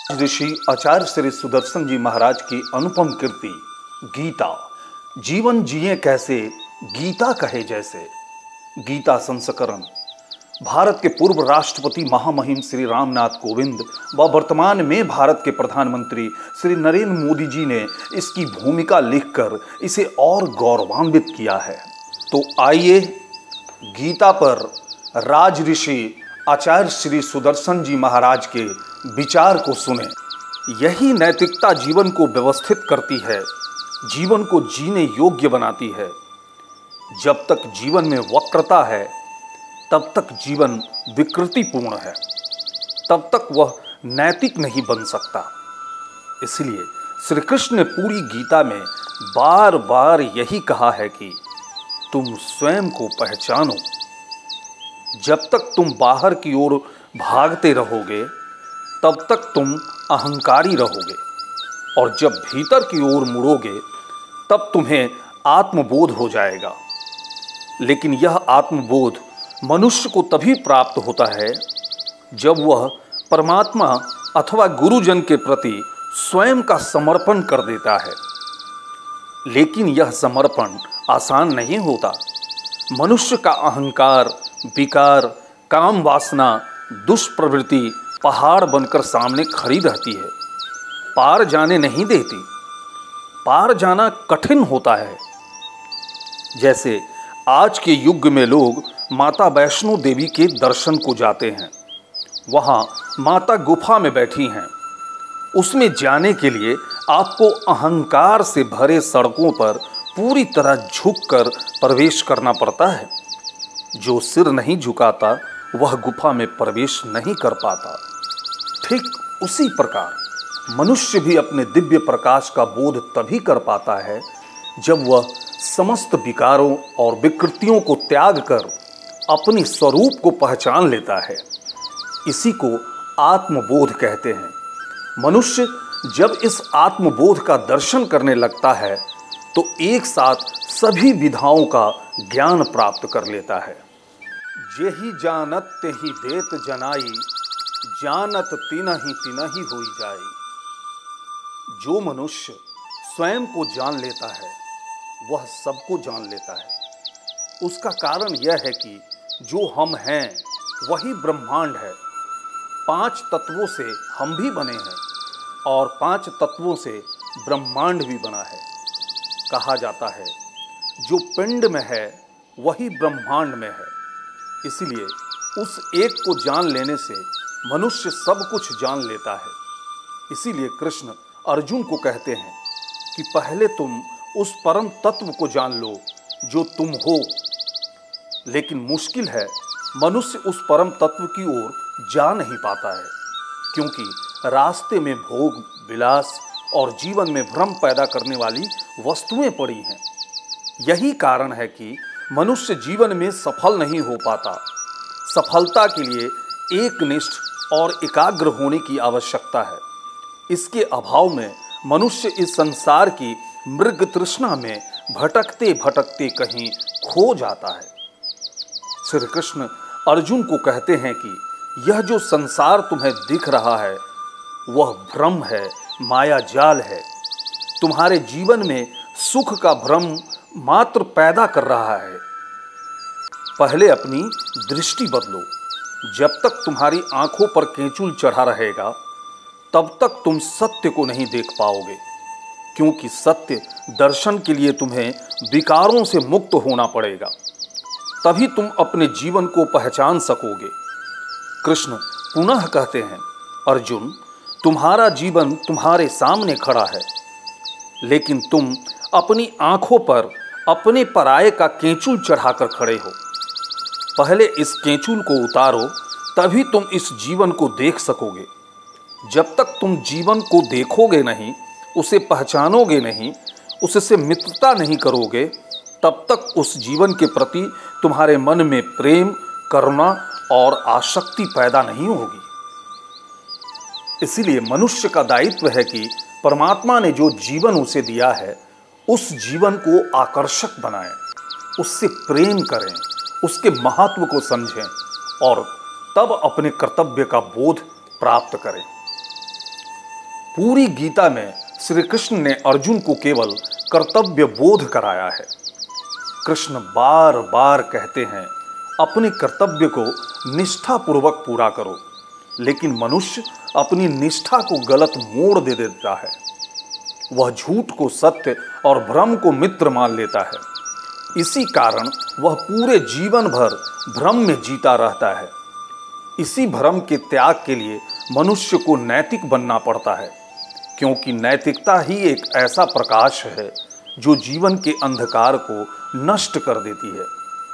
ऋषि आचार्य श्री सुदर्शन जी महाराज की अनुपम कृति गीता। जीवन जिए कैसे, गीता कहे जैसे। गीता संस्करण भारत के पूर्व राष्ट्रपति महामहिम श्री रामनाथ कोविंद व वर्तमान में भारत के प्रधानमंत्री श्री नरेंद्र मोदी जी ने इसकी भूमिका लिखकर इसे और गौरवान्वित किया है। तो आइए गीता पर राज ऋषि आचार्य श्री सुदर्शन जी महाराज के विचार को सुने। यही नैतिकता जीवन को व्यवस्थित करती है, जीवन को जीने योग्य बनाती है। जब तक जीवन में वक्रता है तब तक जीवन विकृतिपूर्ण है, तब तक वह नैतिक नहीं बन सकता। इसलिए श्री कृष्ण ने पूरी गीता में बार बार यही कहा है कि तुम स्वयं को पहचानो। जब तक तुम बाहर की ओर भागते रहोगे तब तक तुम अहंकारी रहोगे, और जब भीतर की ओर मुड़ोगे तब तुम्हें आत्मबोध हो जाएगा। लेकिन यह आत्मबोध मनुष्य को तभी प्राप्त होता है जब वह परमात्मा अथवा गुरुजन के प्रति स्वयं का समर्पण कर देता है। लेकिन यह समर्पण आसान नहीं होता। मनुष्य का अहंकार, विकार, काम वासना, दुष्प्रवृत्ति पहाड़ बनकर सामने खड़ी रहती है, पार जाने नहीं देती। पार जाना कठिन होता है। जैसे आज के युग में लोग माता वैष्णो देवी के दर्शन को जाते हैं। वहाँ माता गुफा में बैठी हैं। उसमें जाने के लिए आपको अहंकार से भरे सड़कों पर पूरी तरह झुककर प्रवेश करना पड़ता है। जो सिर नहीं झुकाता वह गुफा में प्रवेश नहीं कर पाता। ठीक उसी प्रकार मनुष्य भी अपने दिव्य प्रकाश का बोध तभी कर पाता है जब वह समस्त विकारों और विकृतियों को त्याग कर अपनी स्वरूप को पहचान लेता है। इसी को आत्मबोध कहते हैं। मनुष्य जब इस आत्मबोध का दर्शन करने लगता है तो एक साथ सभी विधाओं का ज्ञान प्राप्त कर लेता है। जेहि जानत तेहि देत जनाई, जानत तिनहि तिनहि होई जाई। जो मनुष्य स्वयं को जान लेता है वह सबको जान लेता है। उसका कारण यह है कि जो हम हैं वही ब्रह्मांड है। 5 तत्वों से हम भी बने हैं और 5 तत्वों से ब्रह्मांड भी बना है। कहा जाता है जो पिंड में है वही ब्रह्मांड में है। इसलिए उस एक को जान लेने से मनुष्य सब कुछ जान लेता है। इसीलिए कृष्ण अर्जुन को कहते हैं कि पहले तुम उस परम तत्व को जान लो जो तुम हो। लेकिन मुश्किल है, मनुष्य उस परम तत्व की ओर जा नहीं पाता है, क्योंकि रास्ते में भोग विलास और जीवन में भ्रम पैदा करने वाली वस्तुएं पड़ी हैं। यही कारण है कि मनुष्य जीवन में सफल नहीं हो पाता। सफलता के लिए एकनिष्ठ और एकाग्र होने की आवश्यकता है। इसके अभाव में मनुष्य इस संसार की मृग तृष्णा में भटकते भटकते कहीं खो जाता है। श्री कृष्ण अर्जुन को कहते हैं कि यह जो संसार तुम्हें दिख रहा है वह भ्रम है, माया जाल है। तुम्हारे जीवन में सुख का भ्रम मात्र पैदा कर रहा है। पहले अपनी दृष्टि बदलो। जब तक तुम्हारी आंखों पर केंचुल चढ़ा रहेगा तब तक तुम सत्य को नहीं देख पाओगे, क्योंकि सत्य दर्शन के लिए तुम्हें विकारों से मुक्त होना पड़ेगा। तभी तुम अपने जीवन को पहचान सकोगे। कृष्ण पुनः कहते हैं, अर्जुन तुम्हारा जीवन तुम्हारे सामने खड़ा है, लेकिन तुम अपनी आंखों पर अपने पराये का केंचुल चढ़ाकर खड़े हो। पहले इस केंचुल को उतारो, तभी तुम इस जीवन को देख सकोगे। जब तक तुम जीवन को देखोगे नहीं, उसे पहचानोगे नहीं, उससे मित्रता नहीं करोगे, तब तक उस जीवन के प्रति तुम्हारे मन में प्रेम, करुणा और आसक्ति पैदा नहीं होगी। इसीलिए मनुष्य का दायित्व है कि परमात्मा ने जो जीवन उसे दिया है उस जीवन को आकर्षक बनाएं, उससे प्रेम करें, उसके महत्व को समझें और तब अपने कर्तव्य का बोध प्राप्त करें। पूरी गीता में श्री कृष्ण ने अर्जुन को केवल कर्तव्य बोध कराया है। कृष्ण बार बार कहते हैं अपने कर्तव्य को निष्ठापूर्वक पूरा करो, लेकिन मनुष्य अपनी निष्ठा को गलत मोड़ दे देता है। वह झूठ को सत्य और भ्रम को मित्र मान लेता है। इसी कारण वह पूरे जीवन भर भ्रम में जीता रहता है। इसी भ्रम के त्याग के लिए मनुष्य को नैतिक बनना पड़ता है, क्योंकि नैतिकता ही एक ऐसा प्रकाश है जो जीवन के अंधकार को नष्ट कर देती है।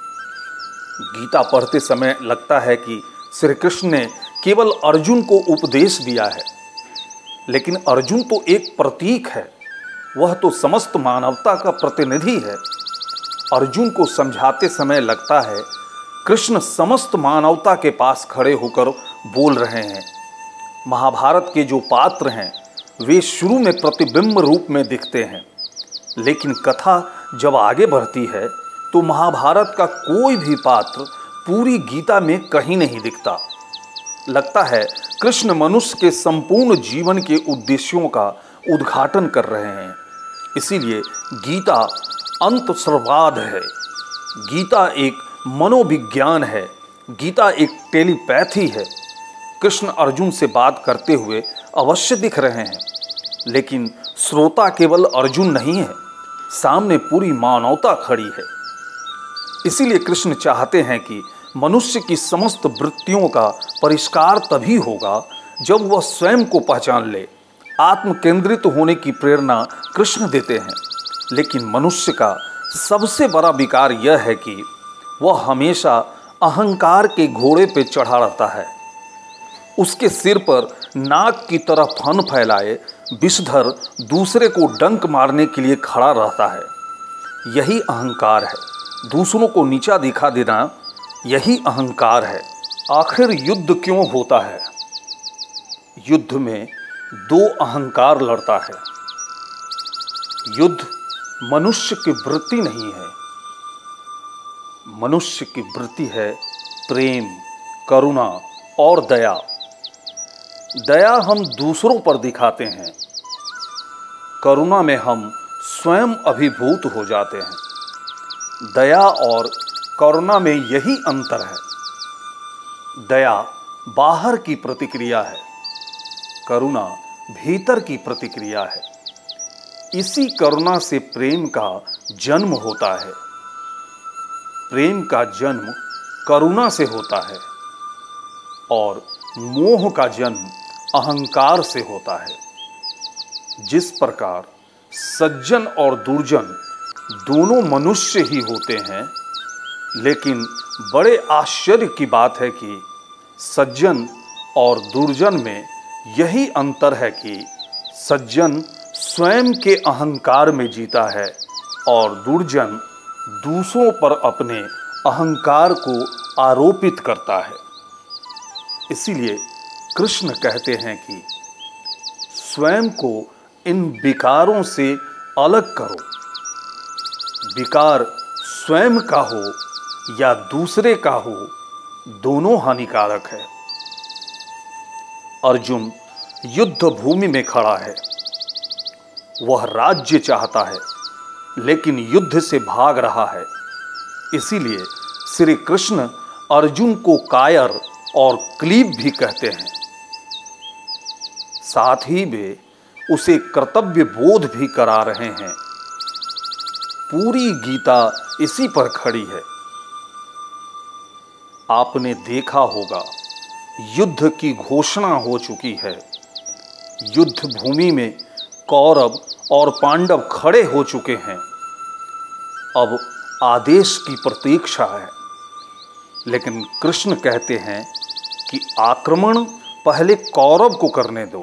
गीता पढ़ते समय लगता है कि श्री कृष्ण ने केवल अर्जुन को उपदेश दिया है, लेकिन अर्जुन तो एक प्रतीक है, वह तो समस्त मानवता का प्रतिनिधि है। अर्जुन को समझाते समय लगता है कृष्ण समस्त मानवता के पास खड़े होकर बोल रहे हैं। महाभारत के जो पात्र हैं वे शुरू में प्रतिबिंब रूप में दिखते हैं, लेकिन कथा जब आगे बढ़ती है तो महाभारत का कोई भी पात्र पूरी गीता में कहीं नहीं दिखता। लगता है कृष्ण मनुष्य के संपूर्ण जीवन के उद्देश्यों का उद्घाटन कर रहे हैं। इसीलिए गीता अंत सर्वाद है। गीता एक मनोविज्ञान है। गीता एक टेलीपैथी है। कृष्ण अर्जुन से बात करते हुए अवश्य दिख रहे हैं, लेकिन श्रोता केवल अर्जुन नहीं है, सामने पूरी मानवता खड़ी है। इसीलिए कृष्ण चाहते हैं कि मनुष्य की समस्त वृत्तियों का परिष्कार तभी होगा जब वह स्वयं को पहचान ले। आत्म केंद्रित होने की प्रेरणा कृष्ण देते हैं, लेकिन मनुष्य का सबसे बड़ा विकार यह है कि वह हमेशा अहंकार के घोड़े पर चढ़ा रहता है। उसके सिर पर नाग की तरह फन फैलाए विषधर दूसरे को डंक मारने के लिए खड़ा रहता है। यही अहंकार है। दूसरों को नीचा दिखा देना यही अहंकार है। आखिर युद्ध क्यों होता है? युद्ध में दो अहंकार लड़ता है। युद्ध मनुष्य की वृत्ति नहीं है। मनुष्य की वृत्ति है प्रेम, करुणा और दया। दया हम दूसरों पर दिखाते हैं, करुणा में हम स्वयं अभिभूत हो जाते हैं। दया और करुणा में यही अंतर है। दया बाहर की प्रतिक्रिया है, करुणा भीतर की प्रतिक्रिया है। इसी करुणा से प्रेम का जन्म होता है। प्रेम का जन्म करुणा से होता है और मोह का जन्म अहंकार से होता है। जिस प्रकार सज्जन और दुर्जन दोनों मनुष्य ही होते हैं, लेकिन बड़े आश्चर्य की बात है कि सज्जन और दुर्जन में यही अंतर है कि सज्जन स्वयं के अहंकार में जीता है और दुर्जन दूसरों पर अपने अहंकार को आरोपित करता है। इसीलिए कृष्ण कहते हैं कि स्वयं को इन विकारों से अलग करो। विकार स्वयं का हो या दूसरे का हो, दोनों हानिकारक है। अर्जुन युद्ध भूमि में खड़ा है। वह राज्य चाहता है, लेकिन युद्ध से भाग रहा है। इसीलिए श्री कृष्ण अर्जुन को कायर और क्लीब भी कहते हैं। साथ ही वे उसे कर्तव्य बोध भी करा रहे हैं। पूरी गीता इसी पर खड़ी है। आपने देखा होगा युद्ध की घोषणा हो चुकी है। युद्ध भूमि में कौरव और पांडव खड़े हो चुके हैं। अब आदेश की प्रतीक्षा है, लेकिन कृष्ण कहते हैं कि आक्रमण पहले कौरव को करने दो।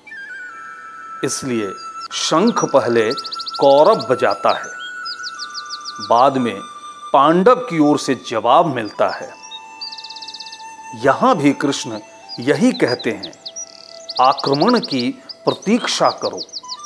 इसलिए शंख पहले कौरव बजाता है, बाद में पांडव की ओर से जवाब मिलता है। यहां भी कृष्ण यही कहते हैं, आक्रमण की प्रतीक्षा करो।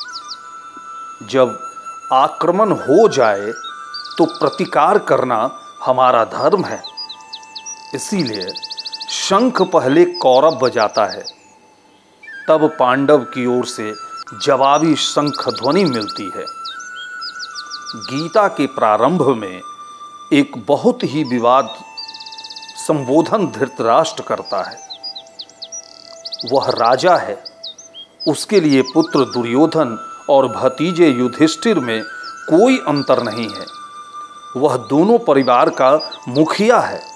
जब आक्रमण हो जाए तो प्रतिकार करना हमारा धर्म है। इसीलिए शंख पहले कौरव बजाता है, तब पांडव की ओर से जवाबी शंख ध्वनि मिलती है। गीता के प्रारंभ में एक बहुत ही विवाद संबोधन धृतराष्ट्र करता है। वह राजा है, उसके लिए पुत्र दुर्योधन और भतीजे युधिष्ठिर में कोई अंतर नहीं है। वह दोनों परिवार का मुखिया है।